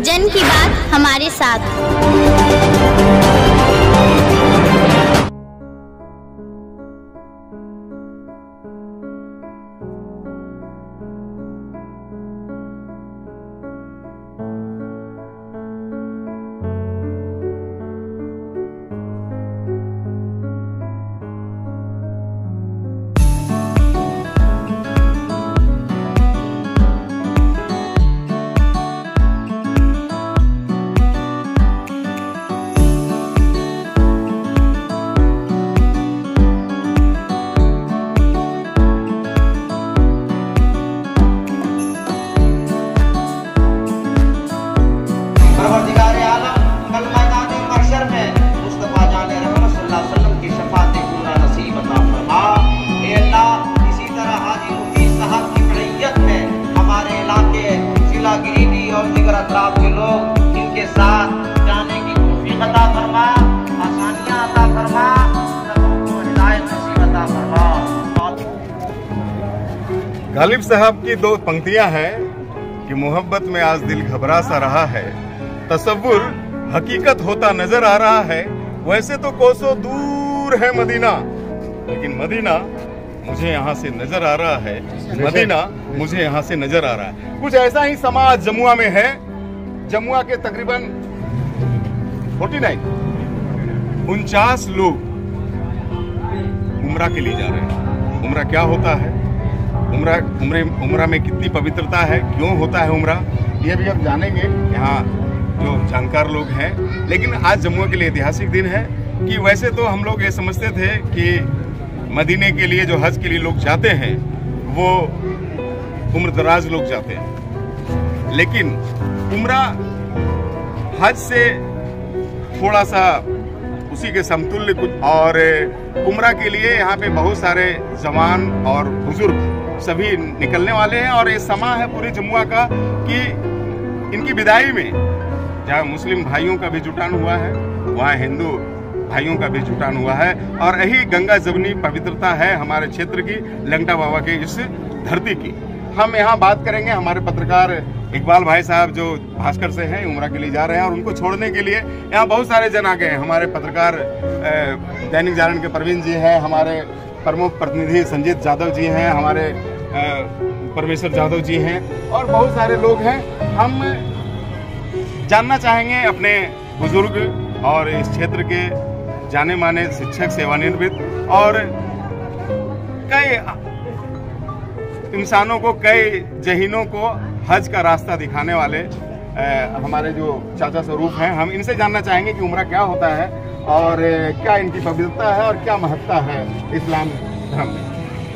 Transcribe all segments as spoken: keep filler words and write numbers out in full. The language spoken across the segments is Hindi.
जन की बात हमारे साथ। के लोग इनके साथ जाने की तौफीक अता फरमा, आसानियां अता फरमा, सबको हिदायत नसीब अता फरमा। गालिब साहब की दो पंक्तियां हैं कि मोहब्बत में आज दिल घबरा सा रहा है, तसव्वुर हकीकत होता नजर आ रहा है। वैसे तो कोसों दूर है मदीना, लेकिन मदीना मुझे यहाँ से नजर आ रहा है, मदीना मुझे यहाँ से नजर आ रहा है। कुछ ऐसा ही समाज जमुआ में है। जमुआ के तकरीबन उनचास उनचास लोग उम्रा के लिए जा रहे हैं। उम्रा क्या होता है, उम्रा उम्रे उम्रा में कितनी पवित्रता है, क्यों होता है उम्रा, ये भी हम जानेंगे यहाँ जो जानकार लोग हैं। लेकिन आज जमुआ के लिए ऐतिहासिक दिन है कि वैसे तो हम लोग ये समझते थे कि मदीने के लिए जो हज के लिए लोग जाते हैं वो उम्र दराज लोग जाते हैं, लेकिन उम्रा हज से थोड़ा सा उसी के समतुल्य कुछ। और उम्रा के लिए यहाँ पे बहुत सारे जवान और बुजुर्ग सभी निकलने वाले हैं और ये समा है पूरे जमुआ का कि इनकी विदाई में जहाँ मुस्लिम भाइयों का भी जुटान हुआ है, वहाँ हिंदू भाइयों का भी जुटान हुआ है। और यही गंगा जमनी पवित्रता है हमारे क्षेत्र की, लंगटा बाबा के इस धरती की। हम यहाँ बात करेंगे, हमारे पत्रकार इकबाल भाई साहब जो भास्कर से हैं, उम्रा के लिए जा रहे हैं और उनको छोड़ने के लिए यहाँ बहुत सारे जन आ गए हैं। हमारे पत्रकार दैनिक जागरण के प्रवीण जी हैं, हमारे प्रमुख प्रतिनिधि संजीत यादव जी हैं, हमारे परमेश्वर यादव जी हैं और बहुत सारे लोग हैं। हम जानना चाहेंगे अपने बुजुर्ग और इस क्षेत्र के जाने माने शिक्षक, सेवानिवृत्त और कई इंसानों को, कई जहीनों को हज का रास्ता दिखाने वाले ए, हमारे जो चाचा स्वरूप हैं, हम इनसे जानना चाहेंगे कि उम्रा क्या होता है और क्या इनकी पवित्रता है और क्या महत्ता है इस्लाम धर्म में।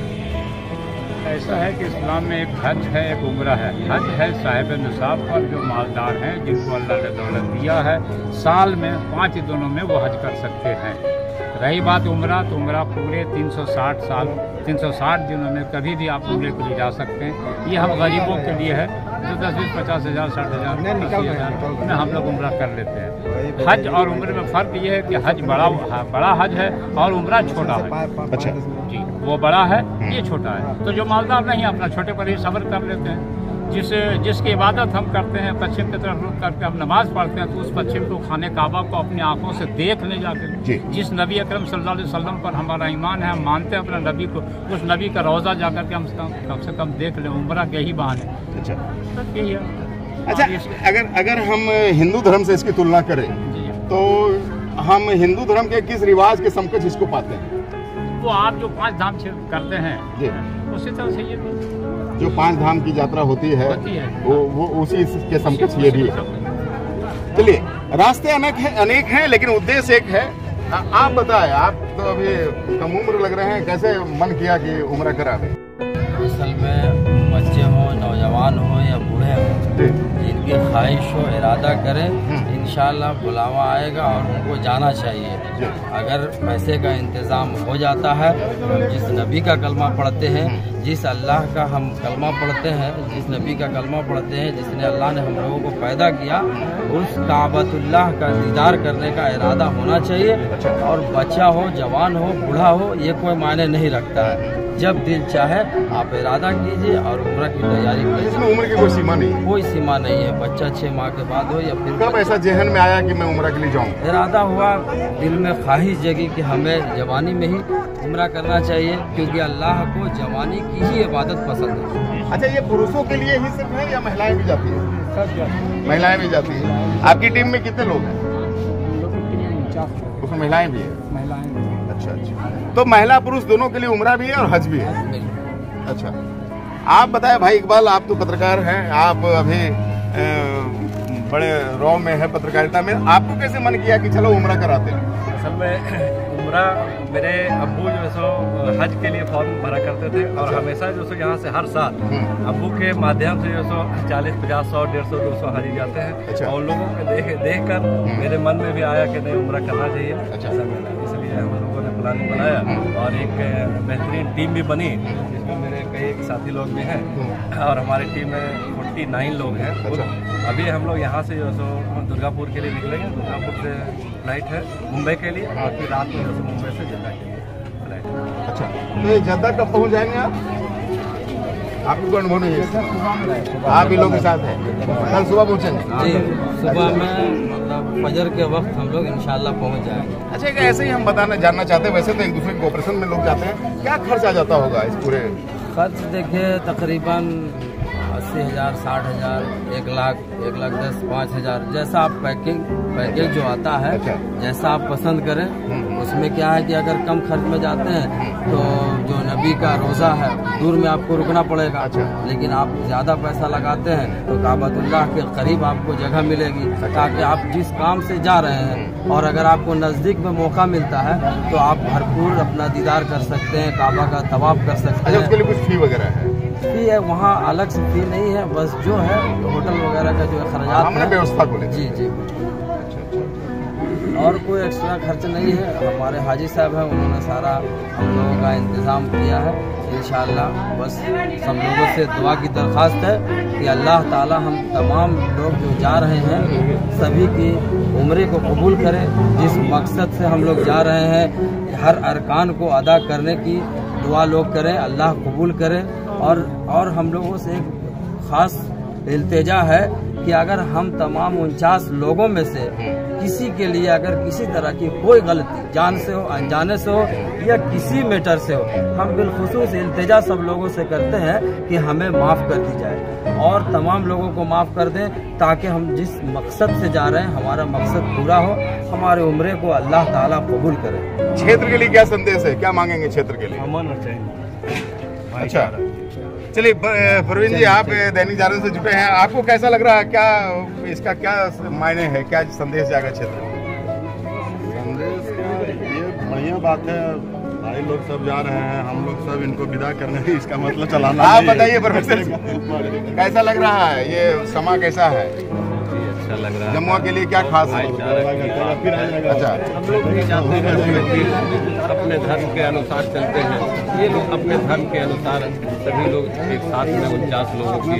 ऐसा है कि इस्लाम में एक हज है, एक उम्रा है। हज है साहिब निसाब पर जो मालदार हैं, जिनको अल्लाह ने दौलत दिया है, साल में पाँच दिनों में वो हज कर सकते हैं। रही बात उम्रा, तो उम्रा पूरे तीन सौ साठ साल तीन सौ साठ दिनों में कभी भी आप उम्रे के लिए जा सकते हैं। ये हम गरीबों के लिए है जो दस बीस पचास हज़ार साठ हज़ार अस्सी हज़ार में हम लोग उम्रा कर लेते हैं। हज और उम्रे में फ़र्क ये है कि हज बड़ा बड़ा हज है और उम्रा छोटा है। अच्छा जी, वो बड़ा है, ये छोटा है। तो जो मालदार नहीं अपना छोटे पर ही सब्र कर लेते हैं। जिस जिसकी इबादत हम करते हैं पश्चिम की तरफ रुख करके हम नमाज पढ़ते हैं, तो उस पश्चिम को, खाने काबा को अपनी आंखों से देख ले जाके, जिस नबी अकरम सल्लल्लाहु अलैहि वसल्लम पर हमारा ईमान है, हम मानते हैं अपने नबी को, उस नबी का रोज़ा जाकर के हम कम से कम देख लें, उम्रा के ही बहाने। अच्छा तो यही है। अच्छा, अगर अगर हम हिंदू धर्म से इसकी तुलना करें तो हम हिंदू धर्म के किस रिवाज के समकक्ष इसको पाते हैं? वो आप जो पाँच धाम करते हैं उसी तरह से ये भी जो पांच धाम की यात्रा होती है, होती है। वो वो उसी के समकक्ष ये भी है। चलिए, रास्ते अनेक हैं अनेक हैं लेकिन उद्देश्य एक है। आ, आप बताएं, आप तो अभी कम उम्र लग रहे हैं, कैसे मन किया कि उम्रा करा दें? असल में बच्चे हों, नौजवान हों या बूढ़े हों, जिनकी ख्वाहिश हो, इरादा करें, इंशाअल्लाह बुलावा आएगा और उनको जाना चाहिए। अगर पैसे का इंतज़ाम हो जाता है, जिस नबी का कलमा पढ़ते हैं, जिस अल्लाह का हम कलमा पढ़ते हैं, जिस नबी का कलमा पढ़ते हैं, जिसने अल्लाह ने हम लोगों को पैदा किया, उस काबतुल्लाह का दीदार करने का इरादा होना चाहिए। और बच्चा हो, जवान हो, बूढ़ा हो, ये कोई मायने नहीं रखता है। जब दिल चाहे आप इरादा कीजिए और उम्र की तैयारी कीजिए। इसमें उम्र की कोई सीमा नहीं है? कोई सीमा नहीं है। बच्चा छः माह के बाद हो या फिर कब ऐसा जहन में आया कि मैं उम्र के लिए जाऊँ? इरादा हुआ, दिल में ख्वाहिश जगी कि हमें जवानी में ही उम्रा करना चाहिए, क्योंकि अल्लाह को जवानी की ही इबादत पसंद है। अच्छा, ये पुरुषों के लिए ही सिर्फ है या महिलाएं भी जाती हैं? महिलाएं भी जाती हैं। आपकी टीम में कितने लोग हैं? उसमें महिलाएं भी हैं? महिलाएं। अच्छा अच्छा, तो महिला पुरुष दोनों के लिए उम्रा भी है और हज भी है। अच्छा, आप बताएं भाई इकबाल, आप तो पत्रकार हैं, आप अभी ए, बड़े रॉ में है पत्रकारिता में, आपको कैसे मन किया कि चलो उम्रा कराते हैं? असल में उम्रा मेरे अब्बू जो सो हज के लिए फॉर्म भरा करते थे और हमेशा जो सो यहाँ से हर साल अब्बू के माध्यम से जो सो चालीस पचास सौ डेढ़ सौ दो सौ हाजी जाते हैं। अच्छा। और लोगों को देख देख कर मेरे मन में भी आया कि नहीं उम्रा करना चाहिए। अच्छा। इसलिए हम लोगों ने प्लान बनाया और एक बेहतरीन टीम भी बनी, जिसमें मेरे कई साथी लोग भी हैं और हमारी टीम में फोर्टी नाइन लोग हैं। अभी हम लोग यहाँ से जो सो दुर्गापुर के लिए निकलेंगे। दुर्गापुर से फ्लाइट है मुंबई के लिए और फिर रात में जो सो मुंबई से जद्दा के लिए फ्लाइट है। अच्छा, तो ये जद्दा कब पहुँच जाएंगे आप? आपको कोई अनुभव नहीं है? आप ही लोग के साथ हैं, कल सुबह पहुँचेंगे? जी, सुबह में मतलब फजर के वक्त हम लोग इंशाल्लाह पहुँच जाएंगे। अच्छा, एक ऐसे ही हम बताना जानना चाहते हैं, वैसे तो एक दूसरे के कोऑपरेशन में लोग जाते हैं, क्या खर्च आ जाता होगा इस पूरे? खर्च देखिए तकरीबन अस्सी हज़ार, साठ हज़ार, एक लाख, एक लाख दस, पाँच हज़ार, जैसा आप पैकिंग पैकेज जो आता है। अच्छा। जैसा आप पसंद करें। उसमें क्या है कि अगर कम खर्च में जाते हैं तो जो नबी का रोज़ा है दूर में आपको रुकना पड़ेगा। अच्छा। लेकिन आप ज़्यादा पैसा लगाते हैं तो काबतुल्लाह के करीब आपको जगह मिलेगी, ताकि आप जिस काम से जा रहे हैं और अगर आपको नज़दीक में मौका मिलता है तो आप भरपूर अपना दीदार कर सकते हैं, काबा का तवाफ कर सकते अच्छा, हैं। उसके लिए कुछ फी वगैरह है? फी है वहाँ अलग से फी नहीं है, बस जो है होटल वगैरह का जो खर्चात हमने है व्यवस्था को लेकर। जी जी, और कोई एक्स्ट्रा खर्च नहीं है। हमारे हाजी साहब हैं, उन्होंने सारा हम लोगों का इंतज़ाम किया है। इंशाअल्लाह बस सब लोगों से दुआ की दरख्वास्त है कि अल्लाह ताला हम तमाम लोग जो जा रहे हैं सभी की उम्रे को कबूल करें। जिस मकसद से हम लोग जा रहे हैं हर अरकान को अदा करने की दुआ लोग करें, अल्लाह कबूल करें। और और हम लोगों से एक ख़ास इल्तिजा है कि अगर हम तमाम उनचास लोगों में से किसी के लिए अगर किसी तरह की कोई गलती जान से हो, अनजाने से हो या किसी मैटर से हो, हम बिलखुसूस इल्तिजा सब लोगों से करते हैं कि हमें माफ़ कर दी जाए और तमाम लोगों को माफ़ कर दें, ताकि हम जिस मकसद से जा रहे हैं हमारा मकसद पूरा हो, हमारे उम्रे को अल्लाह ताला कबूल करे। क्षेत्र के लिए क्या संदेश है, क्या मांगेंगे क्षेत्र के लिए? अमन और चैन। अच्छा, चलिए प्रवीण जी, आप दैनिक जागरण से जुटे हैं, आपको कैसा लग रहा है, क्या इसका क्या मायने है, क्या संदेश जाएगा क्षेत्र में? संदेश का ये बढ़िया बात है, भाई लोग सब जा रहे हैं, हम लोग सब इनको विदा करने हैं, इसका मतलब चलाना। आप बताइए प्रोफेसर, कैसा लग रहा है, ये समा कैसा है? अच्छा लग रहा है। जमुआ के लिए क्या खास है? अच्छा, हम लोग भी जाते हैं, अपने धर्म के अनुसार चलते हैं, ये लोग अपने धर्म के अनुसार सभी लोग एक साथ में उनचास लोगों की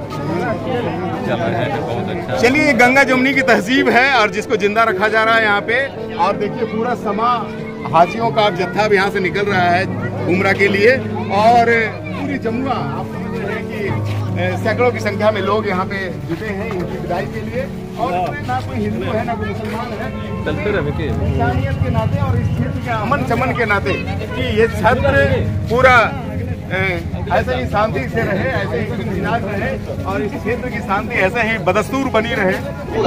चल रहे हैं, बहुत अच्छा। चलिए, गंगा जमुनी की तहजीब है और जिसको जिंदा रखा जा रहा है यहाँ पे। और देखिए पूरा समा हाजियों का जत्था अब यहाँ से निकल रहा है उम्रा के लिए और पूरी जमुआ आप समझ रहे हैं कि सैकड़ों की संख्या में लोग यहाँ पे जुटे हैं इनकी विदाई के लिए। और ना कोई हिंदू है ना कोई मुसलमान है, चलते रहे इंसानियत के नाते और इस क्षेत्र के अमन चमन के नाते कि ये क्षेत्र पूरा ऐसे ही शांति से रहे, ऐसे ही खुशमिजाज रहे और इस क्षेत्र की शांति ऐसे ही बदस्तूर बनी रहे।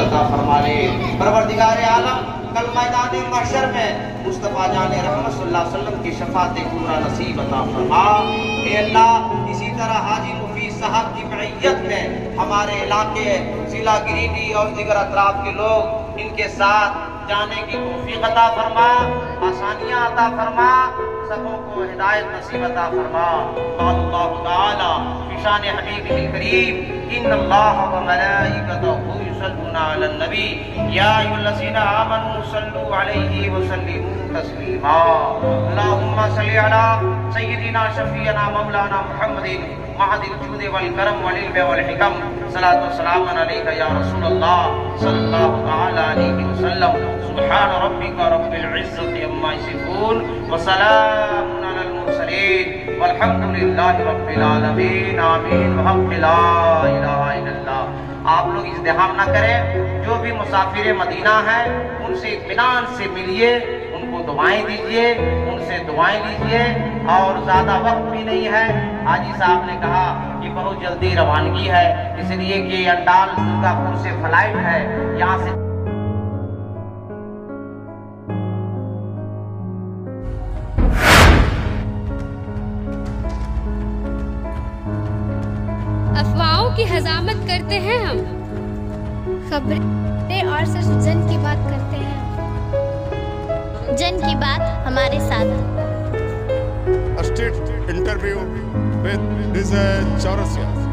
परवरदिगार आलम कल मैदान महशर में मुस्तफ़ा जान रहमत सल्लल्लाहु अलैहि वसल्लम की शफाअत कुबरा नसीब अता फरमा। ए अल्लाह, इसी तरह हाजी मुफीद साहब की मईयत में हमारे इलाके जिला गिरिडीह और दिगर अतराफ के लोग इनके साथ जाने की तौफीक अता फरमा, आसानियाँ अता फरमा, सबों को हिदायत नसीब अता फरमा। अल्लाह ताला शान हबीबिल करीम इन्नल्लाह व मलाइकतहु युसल्लूना अलन नबी या अय्युहल्लज़ीना आमनू सल्लू अलैहि व सल्लिमू तस्लीमा। अल्लाहुम्मा सल्लि अला सय्यिदिना शफीअना मौलाना मुहम्मदिन महदिल जूद वल करम वल इल्म वल हिकम। सलातु व सलाम अलैका या रसूलल्लाह सल्लल्लाहु तआला अलैहि वसल्लम। सुब्हान रब्बिका रब्बिल इज्जति अम्मा यसिफून व सलामुन अलल मुरसलीन। वल्हम्दुलिल्लाहि रब्बिल आलमीन। आमीन वहक़ ला इलाहा इल्लल्लाह। आप लोग इज़्दिहाम ना करें। जो भी मुसाफिर मदीना हैं उनसे इत्मीनान से मिलिए, उनको दुआएं दीजिए, उनसे दुआएं लीजिए। और ज़्यादा वक्त भी नहीं है। हाजी साहब ने कहा कि बहुत जल्दी रवानगी है, इसलिए कि अंडाल दुर्गापुर से फ्लाइट है, यहाँ से अफवाहों की हजामत करते हैं हम, खबरें और सिर्फ जन की बात करते हैं। जन की बात हमारे साथ। State interview with this Chaurasia.